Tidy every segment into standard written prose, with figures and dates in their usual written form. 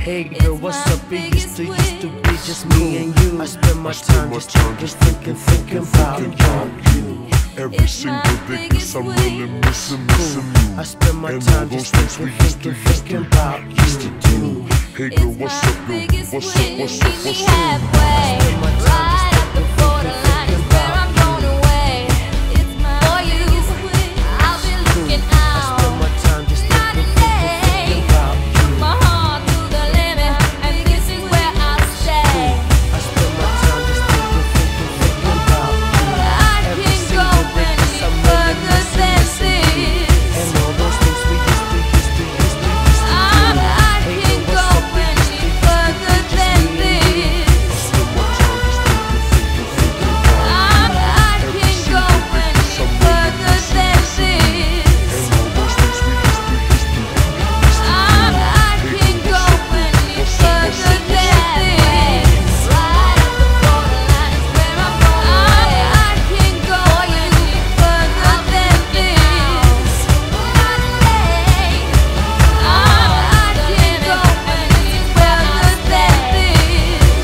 Hey girl, what's up? It used to be just me and you. I spend my time just thinking about you. Every single day, 'cause I'm really missing you. I spend my time just thinking about you. Hey girl, what's up, girl? What's up, what's up, what's up? Halfway, right at the borderline is where I'm going away. It's for you, I'll be looking out. Night and day, my heart to the limit, and this is where I'll stay. I spend my time just thinking about you. I can't go any further than this. And all those things we used to do. I can't go any further than this. I can't go any further than this. I can't go any further than this. Right at the borderline is where I'm going. I can't go any further than this. Night and day, I can't go any further than this.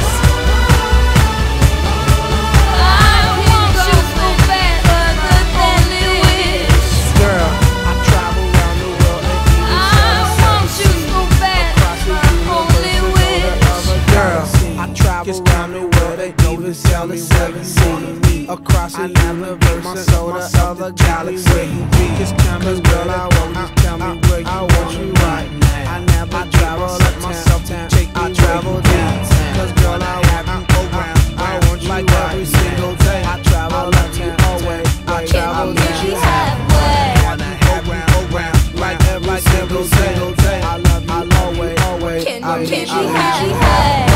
I want you so bad, further than this. Girl, I travel around the world and even I want you so bad, my only wish. Girl, I travel around the world and even sell the 7 seas. Across the universe, my soul to other galaxies. Just tell me, girl, I want you. Tell me where you want you right now. I never travel up myself to take I travel downtown. 'Cause girl, I have you around. I want you like every single day. I travel up to always. I travel Meet you down. halfway. Around like every single day. I love you always. Can you meet me halfway?